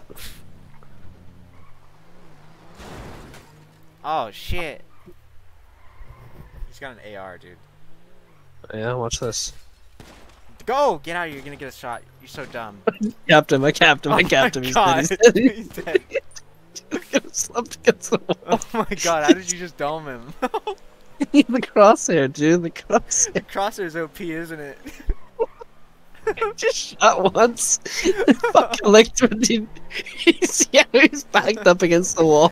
Oh shit. He's got an AR, dude. Yeah, watch this. Go! Get out of here, you're gonna get a shot. You're so dumb. Capped him, I capped him, Oh I capped my him. He's God. dead, He's dead. Slumped against the wall. Oh my god, how did you just dome him? The crosshair, dude, the crosshair. The crosshair's OP, isn't it? Just shot once. Fucking licked him, dude. He's backed up against the wall.